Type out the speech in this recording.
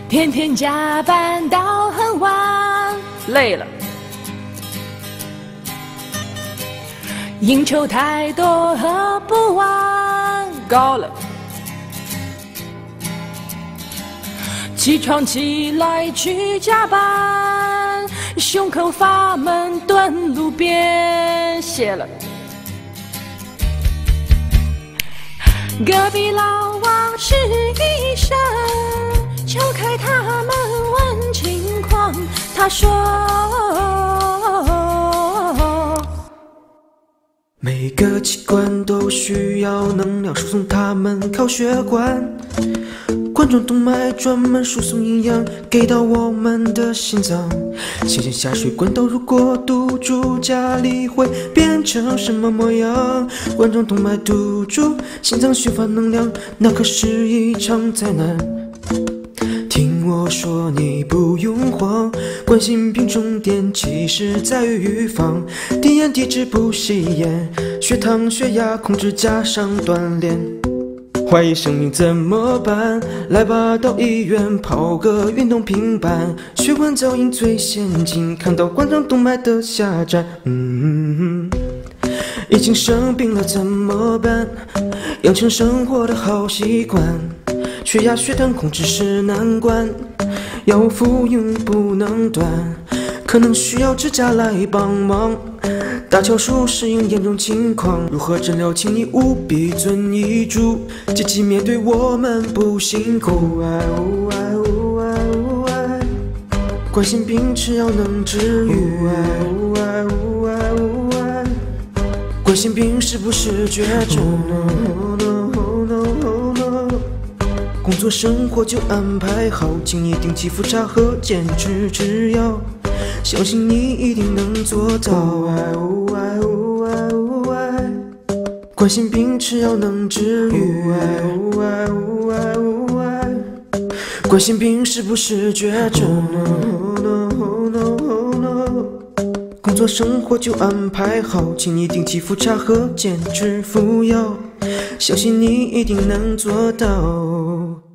天天加班到很晚，累了。应酬太多喝不完，高了。起床起来去加班，胸口发闷蹲路边，谢了。隔壁老王是医生，敲开他门问情况，他说每个器官都需要能量输送，它们靠血管。冠状动脉专门输送营养给到我们的心脏。新鲜下水管道如果堵住，家里会变成什么模样？冠状动脉堵住，心脏缺乏能量，那可是一场灾难。听我说，你不用慌，冠心病重点其实在于预防。低盐、低脂、不吸烟，血糖、血压控制加上锻炼。怀疑生命怎么办？来吧，到医院跑个运动平板，血管造影最先进，看到冠状动脉的下站。已经生病了怎么办？养成生活的好习惯，血压、血糖控制是难关，药服用不能断，可能需要支架来帮忙。搭桥术适应严重情况，如何诊疗，请你务必遵医嘱，积极面对，我们不辛苦。冠心病吃药能治愈，冠心病是不是绝症？工作生活就安排好，请你定期复查和坚持吃药，相信你一定能做到。冠心病吃药能治愈，冠心病是不是绝症？工作生活就安排好，请你定期复查和坚持服药，相信你一定能做到。